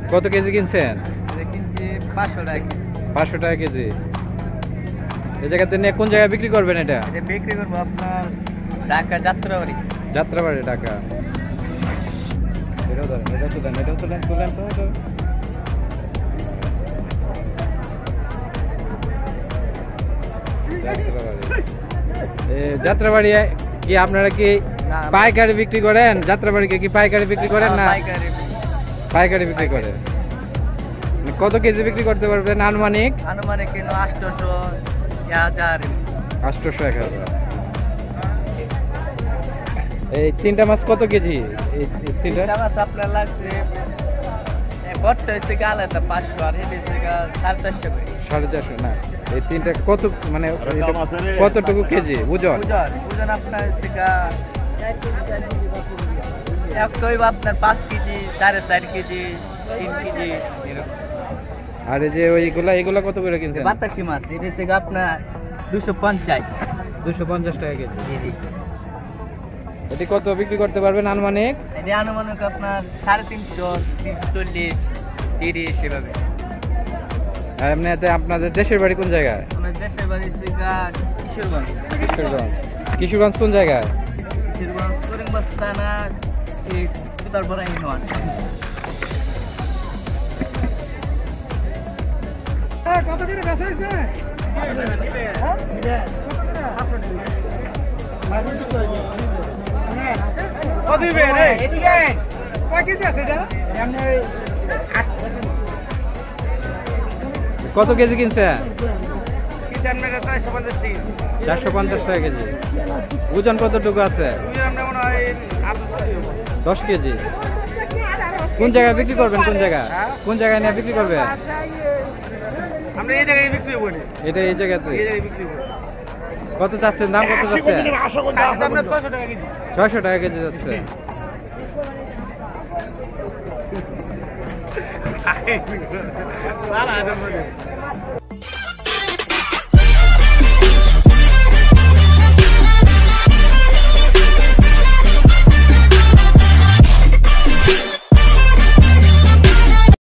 কত কেজি কিনছেন? কিনছি 500 টাকা। 500 টাকা কেজি। এই জায়গাতে নিয়ে কোন জায়গায় বিক্রি করবেন এটা? এটা বিক্রি করবো আপনার ঢাকা যাত্রাবাড়ি। যাত্রাবাড়ি ঢাকা। এটাও ধরেন, এটাও তুলেন, এটাও তুলেন, তুলেন তো এটা। যাত্রাবাড়ি কি আপনারা কি পাইকারি বিক্রি করেন? যাত্রাবাড়িকে কি পাইকারি বিক্রি করেন না? পাইকারি বিক্রি করে। কত কেজি বিক্রি করতে পারবেন আনুমানিক? আনুমানিক 800 1000 800 1000। এই তিনটা মাছ কত কেজি? এই তিনটা মাছ আপনার লাগছে বড়টা হচ্ছে আলাদা 500 আর এটা হচ্ছে 450 করে। 450 না, এই তিনটা কত মানে কতটুকু কেজি ওজন? ওজন আপনার হচ্ছে একটা আপনার 5 কেজি 4.5 কেজি 3 কেজি এরকম। আর এই যে এগুলা কত করে কিনছেন? বাতাসি মাছ এটা হচ্ছে আপনার 250 টাকা কেজি। এটি কত বিক্রি করতে পারবেন আনুমানিক? এটি আনুমানিক আপনার 350 40 30 এভাবে। আর এমনিতে আপনাদের দেশের বাড়ি কোন জায়গায়? আমাদের দেশের বাড়ি কিশোরগঞ্জ। কিশোরগঞ্জ কোন জায়গায়? কিশোরগঞ্জ করিমগঞ্জ থানা এই সুতারপাড়া ইউনিয়ন। কত করে বেচা হইছে? কত দিবে রে? এদিকে কয় কেজি আছে এটা? কত কেজি কিনছেন? 450 টাকা কেজি। ওজন কতটুকু আছে? 10 কেজি। কোন জায়গায় বিক্রি করবেন? কোন জায়গায় নিয়ে বিক্রি করবেন? আমরা এই জায়গায় বিক্রি করব। এটা এই জায়গাতে বিক্রি করব। কত চাচ্ছেন? দাম কত চাচ্ছেন? 600 600 টাকা টাকা কেজি। কেজি যাচ্ছে। সারা